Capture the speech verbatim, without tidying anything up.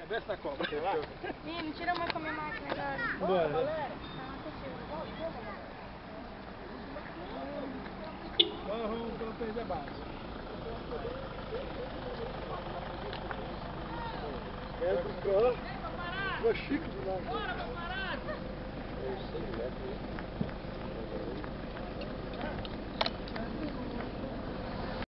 Abre essa cobra. Ih, não tira mais com a minha máquina agora. Bora. Agora vamos para perder a base. É do carro. Uma chique do lado.